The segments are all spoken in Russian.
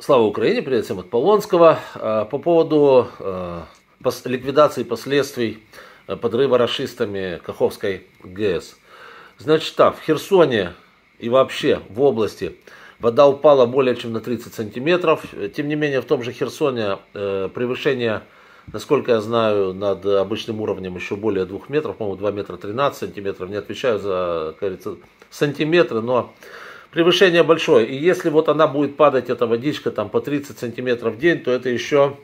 Слава Украине, привет всем от Полонского. По поводу ликвидации последствий подрыва рашистами Каховской ГЭС. Значит так, в Херсоне и вообще в области вода упала более чем на 30 сантиметров. Тем не менее, в том же Херсоне превышение, насколько я знаю, над обычным уровнем еще более 2 метров, по-моему, 2 метра 13 сантиметров. Не отвечаю за, как говорится, сантиметры, но превышение большое. И если вот она будет падать, эта водичка, там по 30 сантиметров в день, то это еще,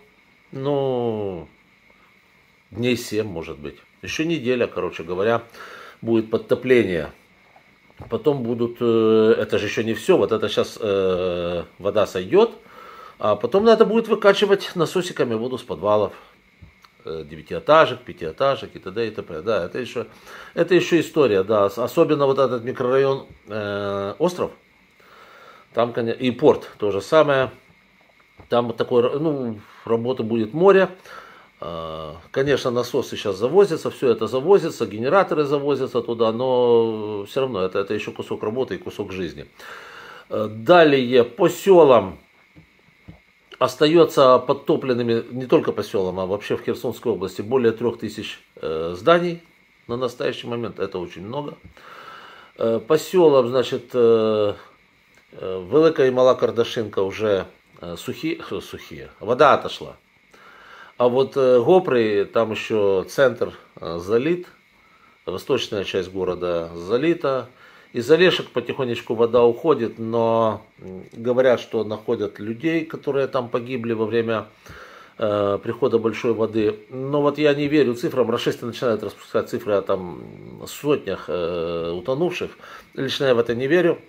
дней 7 может быть. Еще неделя, короче говоря, будет подтопление. Потом будут, это же еще не все, вот это сейчас вода сойдет, а потом надо будет выкачивать насосиками воду с подвалов. 9-этажек, 5-этажек и т.д. и т.п. Да, это еще история, да. Особенно вот этот микрорайон Остров, там, и порт, то же самое. Там такой, работа будет море. Конечно, насосы сейчас завозятся, все это завозится, генераторы завозятся туда, но все равно это еще кусок работы и кусок жизни. Далее по селам. Остается подтопленными не только по селам, а вообще в Херсонской области более 3000 зданий на настоящий момент. Это очень много. По селам, значит, Велика и Мала Кардашинка уже сухие. Вода отошла. А вот Гопры, там еще центр залит, восточная часть города залита. Из Олешек потихонечку вода уходит, но говорят, что находят людей, которые там погибли во время прихода большой воды. Но вот я не верю цифрам, рашисты начинают распускать цифры о там сотнях утонувших. Лично я в это не верю.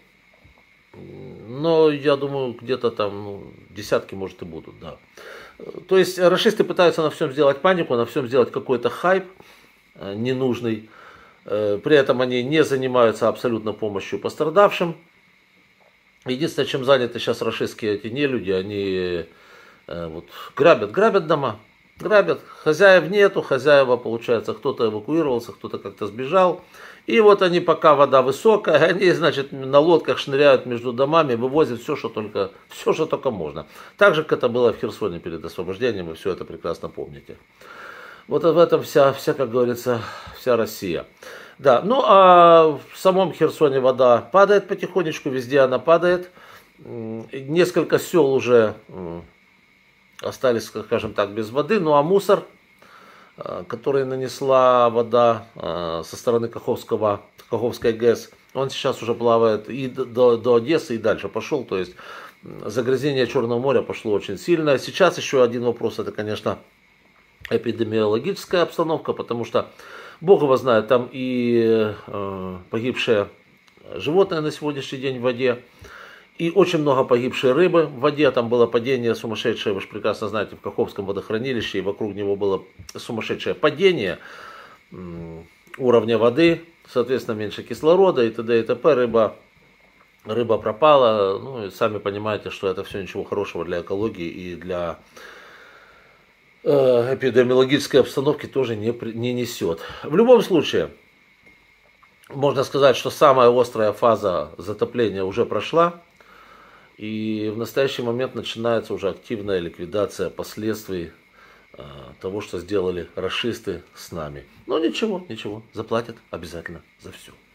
Но я думаю, где-то там десятки, может, и будут, да. То есть рашисты пытаются на всем сделать панику, на всем сделать какой-то хайп ненужный. При этом они не занимаются абсолютно помощью пострадавшим. Единственное, чем заняты сейчас рашистские эти нелюди, они грабят дома. Грабят, хозяев нету, хозяева, получается, кто-то эвакуировался, кто-то как-то сбежал. И вот они, пока вода высокая, они, значит, на лодках шныряют между домами, вывозят все, что только можно. Так же, как это было в Херсоне перед освобождением, вы все это прекрасно помните. Вот в этом вся, как говорится, вся Россия. Да, а в самом Херсоне вода падает потихонечку, везде она падает. Несколько сел уже остались, скажем так, без воды. А мусор, который нанесла вода со стороны Каховской ГЭС, он сейчас уже плавает и до Одессы, и дальше пошел. То есть загрязнение Черного моря пошло очень сильно. Сейчас еще один вопрос, это, конечно, эпидемиологическая обстановка, потому что, Бог его знает, там и погибшие животные на сегодняшний день в воде, и очень много погибшей рыбы в воде. Там было падение сумасшедшее, вы же прекрасно знаете, в Каховском водохранилище, и вокруг него было сумасшедшее падение уровня воды, соответственно, меньше кислорода и т.д. и т.п. Рыба пропала, и сами понимаете, что это все ничего хорошего для экологии и для эпидемиологической обстановки тоже не несет. В любом случае, можно сказать, что самая острая фаза затопления уже прошла. И в настоящий момент начинается уже активная ликвидация последствий того, что сделали рашисты с нами. Но ничего, заплатят обязательно за все.